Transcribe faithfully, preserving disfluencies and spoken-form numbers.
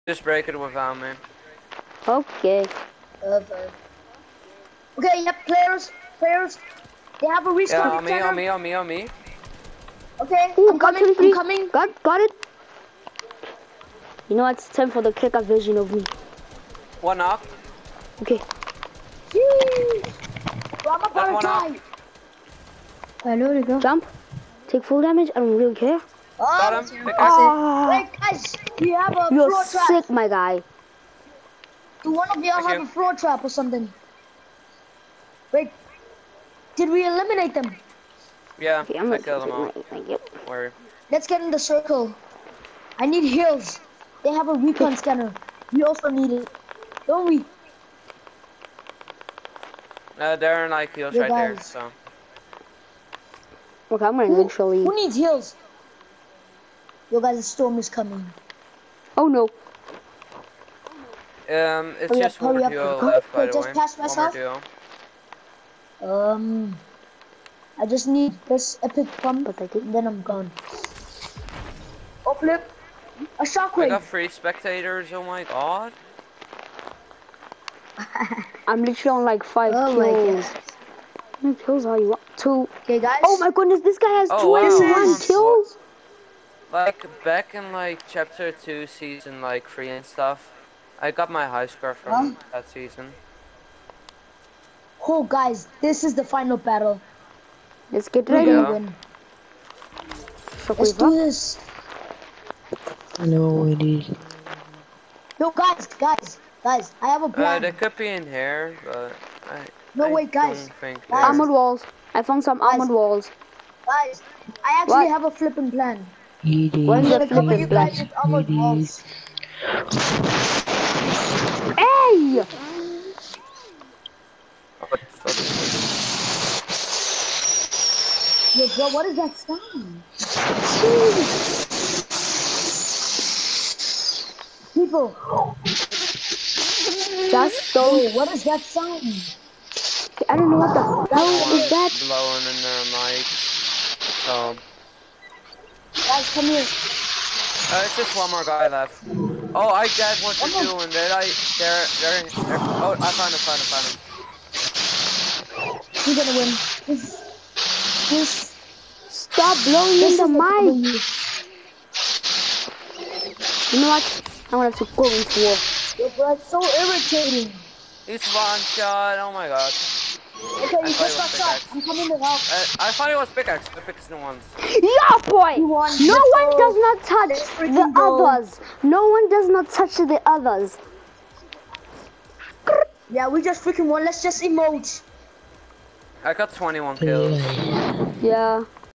Just break it without me. Okay. Okay. Okay, yep, players, players. They have a respawn Yeah, on me, center. on me, on me, on me. Okay, Ooh, I'm got coming, twenty-three. I'm coming. Got, got it. You know what? It's time for the kicker version of me. One knock. Okay. Jeez. Bro, I'm That's about one to knock. die. Hello, you go. Jump. Take full damage. I don't really care. Oh, Got that's him. it. Pickaxe. Ah, Wait, guys, do you have a you're floor trap? sick, my guy. Do one of y'all Thank have you. a floor trap or something? Wait, did we eliminate them? Yeah, Okay, I'm I gonna killed them take all. my, thank you. Where? Let's get in the circle. I need heals. They have a recon scanner. We also need it. Don't we? Uh, they're in like heals Yo, right there. guys. So. Okay, I'm gonna Who, literally. who needs heals? Yo, guys, the storm is coming. Oh no. Um, it's Hurry up, just one hurry more up. duo left, by Okay, the just way. pass One more myself. duo. Um, I just need this epic pump, But I think. and then I'm gone. Oh, flip. A I shockwave. got three spectators. Oh my god. I'm literally on like five Oh my kills. god. How many kills are you up to? Okay, guys. Oh my goodness, this guy has Oh wow. This I'm twenty-one on is- kills. Like back in like chapter two, season like three and stuff. I got my high score from Huh? that season. Oh, guys, this is the final battle. Let's get We're ready. gonna Yeah. win. Let's Shockwave do up. this. No, it is. Yo, guys, guys, guys, I have a Uh, plan. they could be in here, but I. No, I wait, guys. don't think Guys. they're. Armored walls. I found some armored walls. Guys, I actually What? have a flipping plan. It What I'm is is. a gonna cover flipping you plan? guys with armored It walls. is. Hey! What the fuck is this? Yo, bro, what is that sound? People, Just yo, don't. what is that sound? I don't know what the hell Someone's is that. blowing in their mics. So. Guys, come here. Uh, it's just one more guy left. Oh, I get what they're doing. They're like, they're, they're, they're. Oh, I found him, found him, found him. We're gonna win. This, this, Stop blowing this in the is mic. W. You know what? I'm gonna have to go into war. Yo, bro, it's so irritating. He's one shot. Oh my god. Okay, I you thought just it got was shot. pickaxe. I'm coming to help. Uh, I thought it was pickaxe. The pickaxe the ones. Yeah, boy. You won. No Let's one go. does not touch Let's the freaking go. others. No one does not touch the others. Yeah, we just freaking won. Let's just emote. I got twenty-one kills. Yeah.